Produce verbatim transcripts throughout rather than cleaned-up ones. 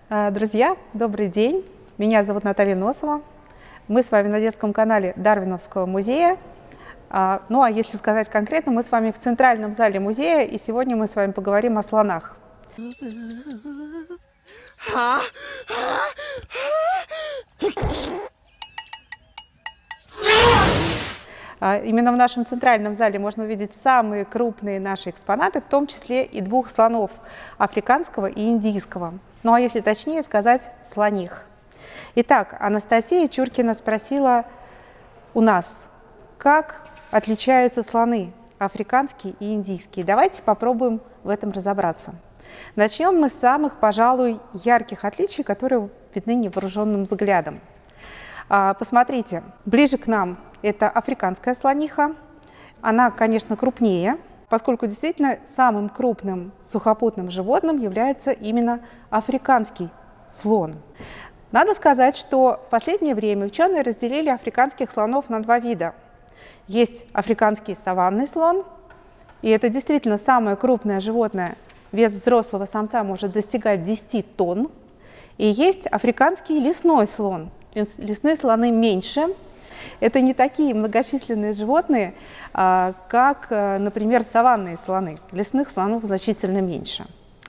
А, Друзья, добрый день! Меня зовут Наталья Носова. Мы с вами на детском канале Дарвиновского музея. А, Ну а если сказать конкретно, мы с вами в центральном зале музея, и сегодня мы с вами поговорим о слонах. А, Именно в нашем центральном зале можно увидеть самые крупные наши экспонаты, в том числе и двух слонов – африканского и индийского. Ну а если точнее сказать, слоних. Итак, Анастасия Чуркина спросила у нас, как отличаются слоны африканские и индийские. Давайте попробуем в этом разобраться. Начнем мы с самых, пожалуй, ярких отличий, которые видны невооруженным взглядом. Посмотрите, ближе к нам это африканская слониха. Она, конечно, крупнее, поскольку действительно самым крупным сухопутным животным является именно африканский слон. Надо сказать, что в последнее время ученые разделили африканских слонов на два вида. Есть африканский саванный слон, и это действительно самое крупное животное, вес взрослого самца может достигать десяти тонн. И есть африканский лесной слон. Лесные слоны меньше. Это не такие многочисленные животные, как, например, саванные слоны. Лесных слонов значительно меньше.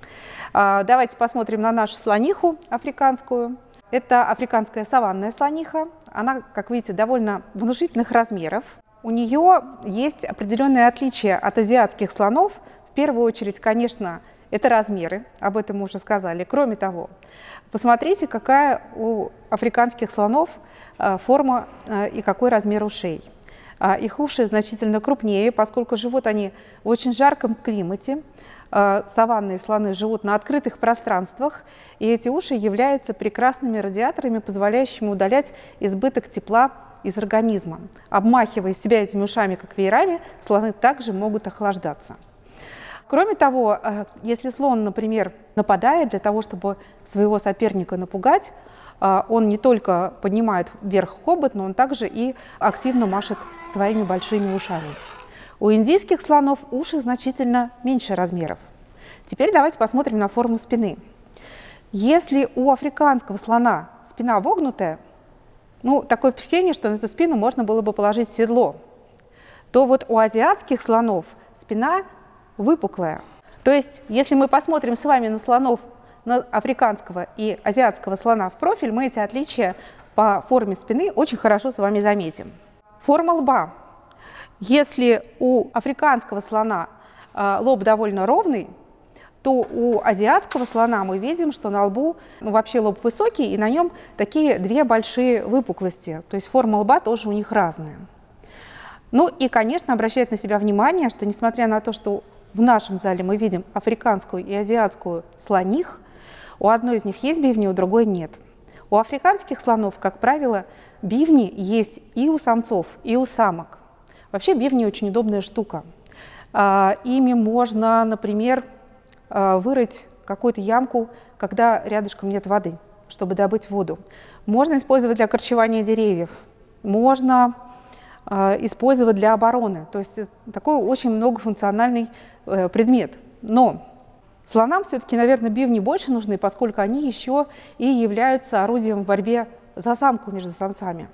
Давайте посмотрим на нашу слониху африканскую. Это африканская саванная слониха. Она, как видите, довольно внушительных размеров. У нее есть определенные отличия от азиатских слонов. В первую очередь, конечно, это размеры, об этом мы уже сказали. Кроме того, посмотрите, какая у африканских слонов форма и какой размер ушей. Их уши значительно крупнее, поскольку живут они в очень жарком климате. Саванные слоны живут на открытых пространствах, и эти уши являются прекрасными радиаторами, позволяющими удалять избыток тепла из организма. Обмахивая себя этими ушами, как веерами, слоны также могут охлаждаться. Кроме того, если слон, например, нападает для того, чтобы своего соперника напугать, он не только поднимает вверх хобот, но он также и активно машет своими большими ушами. У индийских слонов уши значительно меньше размеров. Теперь давайте посмотрим на форму спины. Если у африканского слона спина вогнутая, ну, такое впечатление, что на эту спину можно было бы положить седло, то вот у азиатских слонов спина выпуклая. То есть, если мы посмотрим с вами на слонов, на африканского и азиатского слона в профиль, мы эти отличия по форме спины очень хорошо с вами заметим. Форма лба. Если у африканского слона э, лоб довольно ровный, то у азиатского слона мы видим, что на лбу, ну, вообще лоб высокий, и на нем такие две большие выпуклости. То есть форма лба тоже у них разная. Ну и, конечно, обращает на себя внимание, что несмотря на то, что в нашем зале мы видим африканскую и азиатскую слоних, у одной из них есть бивни, у другой нет. У африканских слонов, как правило, бивни есть и у самцов, и у самок. Вообще бивни очень удобная штука. Ими можно, например, вырыть какую-то ямку, когда рядышком нет воды, чтобы добыть воду. Можно использовать для корчевания деревьев, можно использовать для обороны. То есть такой очень многофункциональный предмет. Но слонам все-таки, наверное, бивни больше нужны, поскольку они еще и являются орудием в борьбе за самку между самцами.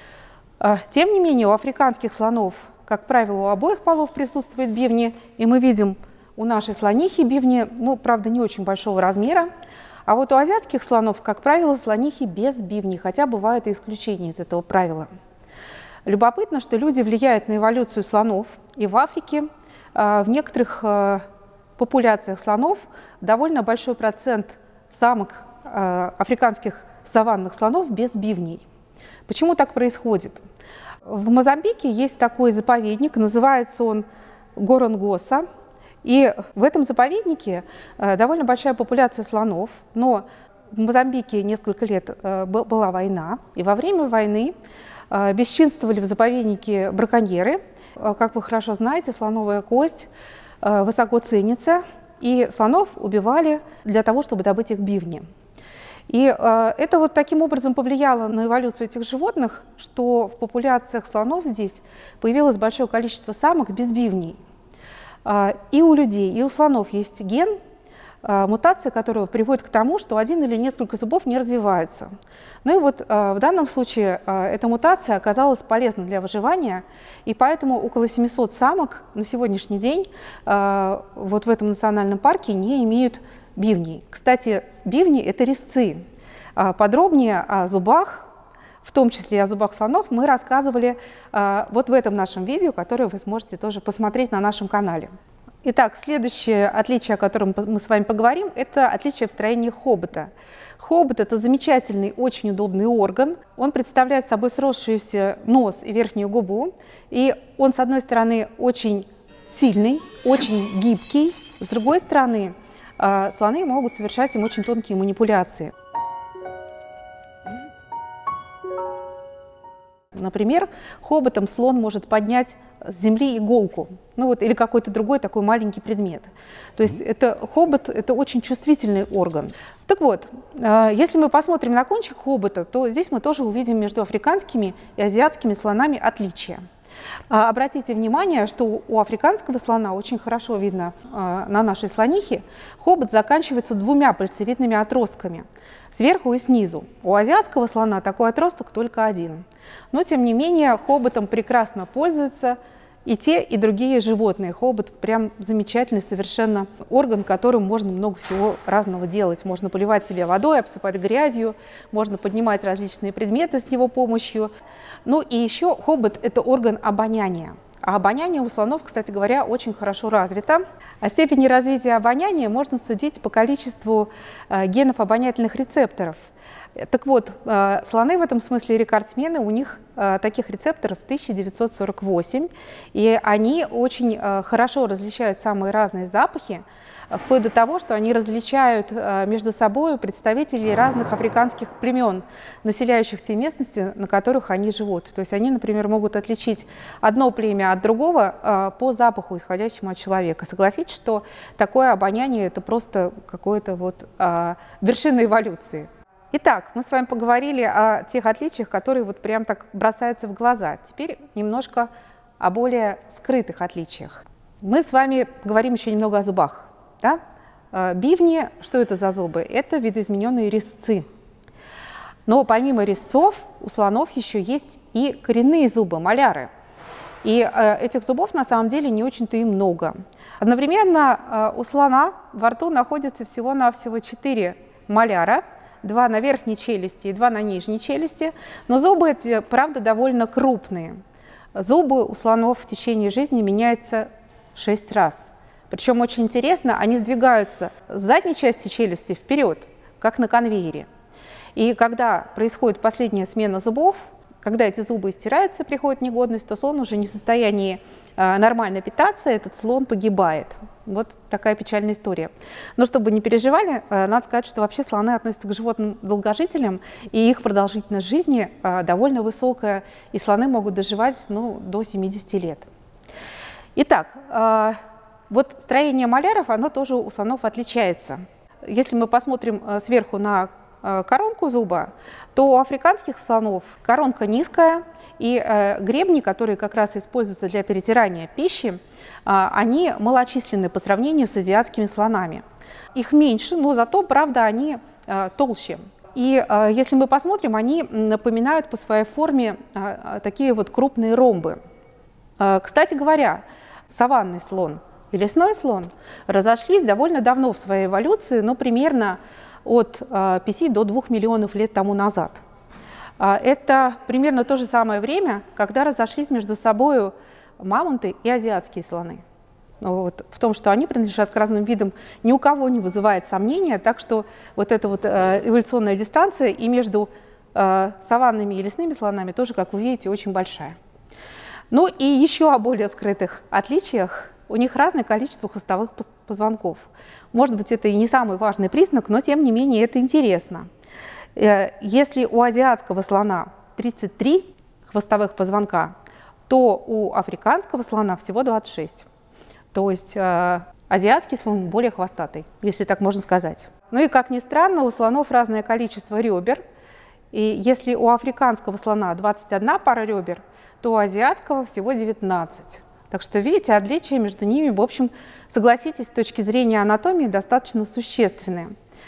Тем не менее, у африканских слонов, как правило, у обоих полов присутствуют бивни, и мы видим у нашей слонихи бивни, ну, правда, не очень большого размера, а вот у азиатских слонов, как правило, слонихи без бивней, хотя бывают и исключения из этого правила. Любопытно, что люди влияют на эволюцию слонов, и в Африке в некоторых популяциях слонов довольно большой процент самок африканских саванных слонов без бивней. Почему так происходит? В Мозамбике есть такой заповедник, называется он Горонгоса, и в этом заповеднике довольно большая популяция слонов, но в Мозамбике несколько лет была война, и во время войны бесчинствовали в заповеднике браконьеры. Как вы хорошо знаете, слоновая кость высоко ценится, и слонов убивали для того, чтобы добыть их бивни. И э, это вот таким образом повлияло на эволюцию этих животных, что в популяциях слонов здесь появилось большое количество самок без бивней. Э, и у людей, и у слонов есть ген, мутация которого приводит к тому, что один или несколько зубов не развиваются. Ну и вот в данном случае эта мутация оказалась полезна для выживания, и поэтому около семисот самок на сегодняшний день вот в этом национальном парке не имеют бивней. Кстати, бивни – это резцы. Подробнее о зубах, в том числе и о зубах слонов, мы рассказывали вот в этом нашем видео, которое вы сможете тоже посмотреть на нашем канале. Итак, следующее отличие, о котором мы с вами поговорим, это отличие в строении хобота. Хобот – это замечательный, очень удобный орган. Он представляет собой сросшийся нос и верхнюю губу. И он, с одной стороны, очень сильный, очень гибкий. С другой стороны, слоны могут совершать им очень тонкие манипуляции. Например, хоботом слон может поднять с земли иголку, ну вот, или какой-то другой такой маленький предмет. То есть это, хобот – это очень чувствительный орган. Так вот, если мы посмотрим на кончик хобота, то здесь мы тоже увидим между африканскими и азиатскими слонами отличия. Обратите внимание, что у африканского слона, очень хорошо видно на нашей слонихе, хобот заканчивается двумя пальцевидными отростками, сверху и снизу. У азиатского слона такой отросток только один. Но, тем не менее, хоботом прекрасно пользуются и те, и другие животные. Хобот прям замечательный совершенно орган, которым можно много всего разного делать. Можно поливать себя водой, обсыпать грязью, можно поднимать различные предметы с его помощью. Ну и еще хобот – это орган обоняния. А обоняние у слонов, кстати говоря, очень хорошо развито. О степени развития обоняния можно судить по количеству э, генов обонятельных рецепторов. Так вот, э, слоны в этом смысле рекордсмены, у них э, таких рецепторов тысяча девятьсот сорок восемь, и они очень э, хорошо различают самые разные запахи, вплоть до того, что они различают между собой представителей разных африканских племен, населяющих те местности, на которых они живут. То есть они, например, могут отличить одно племя от другого по запаху, исходящему от человека. Согласитесь, что такое обоняние – это просто какое-то вот вершина эволюции. Итак, мы с вами поговорили о тех отличиях, которые вот прям так бросаются в глаза. Теперь немножко о более скрытых отличиях. Мы с вами поговорим еще немного о зубах. Да? Бивни, что это за зубы? Это видоизмененные резцы. Но помимо резцов у слонов еще есть и коренные зубы, моляры. И э, этих зубов на самом деле не очень-то и много. Одновременно э, у слона во рту находится всего-навсего четыре моляра, два на верхней челюсти и два на нижней челюсти. Но зубы эти, правда, довольно крупные. Зубы у слонов в течение жизни меняются шесть раз. Причем очень интересно, они сдвигаются с задней части челюсти вперед, как на конвейере. И когда происходит последняя смена зубов, когда эти зубы стираются, приходит негодность, то слон уже не в состоянии э, нормально питаться, этот слон погибает. Вот такая печальная история. Но чтобы не переживали, э, надо сказать, что вообще слоны относятся к животным-долгожителям, и их продолжительность жизни э, довольно высокая, и слоны могут доживать ну, до семидесяти лет. Итак, э, вот строение моляров, оно тоже у слонов отличается. Если мы посмотрим сверху на коронку зуба, то у африканских слонов коронка низкая, и гребни, которые как раз используются для перетирания пищи, они малочисленны по сравнению с азиатскими слонами. Их меньше, но зато, правда, они толще. И если мы посмотрим, они напоминают по своей форме такие вот крупные ромбы. Кстати говоря, саванный слон и лесной слон разошлись довольно давно в своей эволюции, но примерно от пяти до двух миллионов лет тому назад. Это примерно то же самое время, когда разошлись между собой мамонты и азиатские слоны. Вот, в том, что они принадлежат к разным видам, ни у кого не вызывает сомнения, так что вот эта вот эволюционная дистанция и между саванными и лесными слонами тоже, как вы видите, очень большая. Ну и еще о более скрытых отличиях. У них разное количество хвостовых позвонков. Может быть, это и не самый важный признак, но тем не менее это интересно. Если у азиатского слона тридцать три хвостовых позвонка, то у африканского слона всего двадцать шесть. То есть э, азиатский слон более хвостатый, если так можно сказать. Ну и как ни странно, у слонов разное количество ребер. И если у африканского слона двадцать одна пара ребер, то у азиатского всего девятнадцать. Так что, видите, отличия между ними, в общем, согласитесь, с точки зрения анатомии достаточно существенные.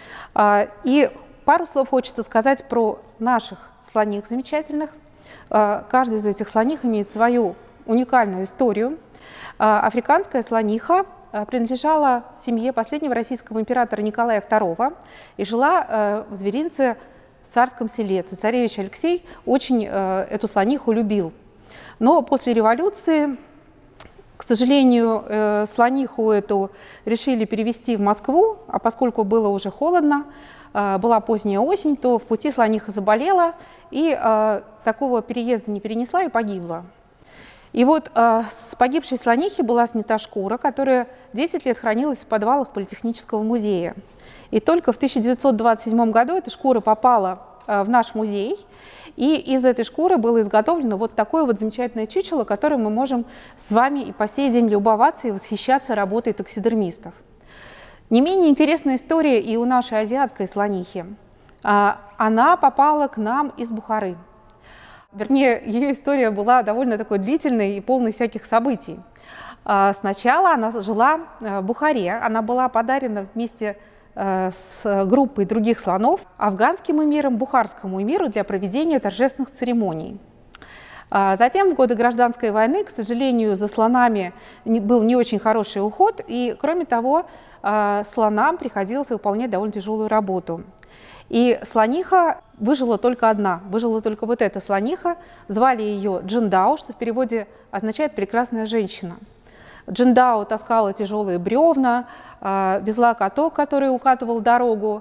И пару слов хочется сказать про наших слоних замечательных. Каждый из этих слоних имеет свою уникальную историю. Африканская слониха принадлежала семье последнего российского императора Николая второго и жила в зверинце в Царском селе. Цесаревич Алексей очень эту слониху любил. Но после революции, к сожалению, слониху эту решили перевезти в Москву, а поскольку было уже холодно, была поздняя осень, то в пути слониха заболела и такого переезда не перенесла и погибла. И вот э, с погибшей слонихи была снята шкура, которая десять лет хранилась в подвалах Политехнического музея. И только в тысяча девятьсот двадцать седьмом году эта шкура попала э, в наш музей, и из этой шкуры было изготовлено вот такое вот замечательное чучело, которым мы можем с вами и по сей день любоваться и восхищаться работой таксидермистов. Не менее интересная история и у нашей азиатской слонихи. Э, она попала к нам из Бухары. Вернее, ее история была довольно такой длительной и полной всяких событий. Сначала она жила в Бухаре, она была подарена вместе с группой других слонов афганским эмиром, бухарскому эмиру для проведения торжественных церемоний. Затем, в годы гражданской войны, к сожалению, за слонами был не очень хороший уход, и, кроме того, слонам приходилось выполнять довольно тяжелую работу. И слониха выжила только одна, выжила только вот эта слониха. Звали ее Джиндао, что в переводе означает «прекрасная женщина». Джиндао таскала тяжелые бревна, везла каток, который укатывал дорогу.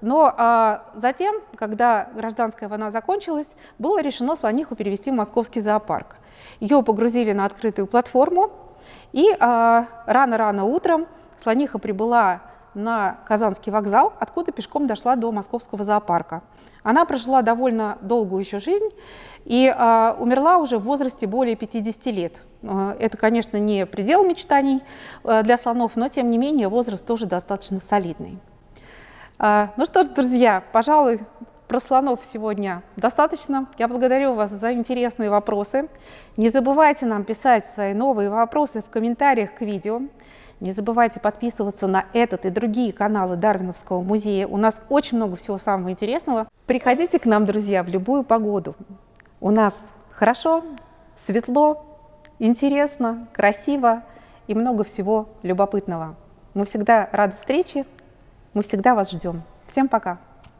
Но затем, когда гражданская война закончилась, было решено слониху перевести в московский зоопарк. Ее погрузили на открытую платформу, и рано-рано утром слониха прибыла на Казанский вокзал, откуда пешком дошла до московского зоопарка. Она прожила довольно долгую еще жизнь и э, умерла уже в возрасте более пятидесяти лет. Это, конечно, не предел мечтаний э, для слонов, но, тем не менее, возраст тоже достаточно солидный. Э, ну что ж, друзья, пожалуй, про слонов сегодня достаточно. Я благодарю вас за интересные вопросы. Не забывайте нам писать свои новые вопросы в комментариях к видео. Не забывайте подписываться на этот и другие каналы Дарвиновского музея. У нас очень много всего самого интересного. Приходите к нам, друзья, в любую погоду. У нас хорошо, светло, интересно, красиво и много всего любопытного. Мы всегда рады встрече, мы всегда вас ждем. Всем пока!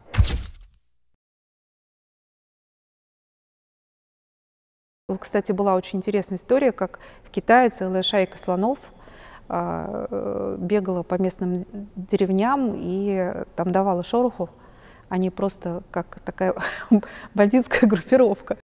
Вот, кстати, была очень интересная история, как в Китае целая шайка слонов бегала по местным деревням и там давала шороху. Они просто как такая бандитская группировка.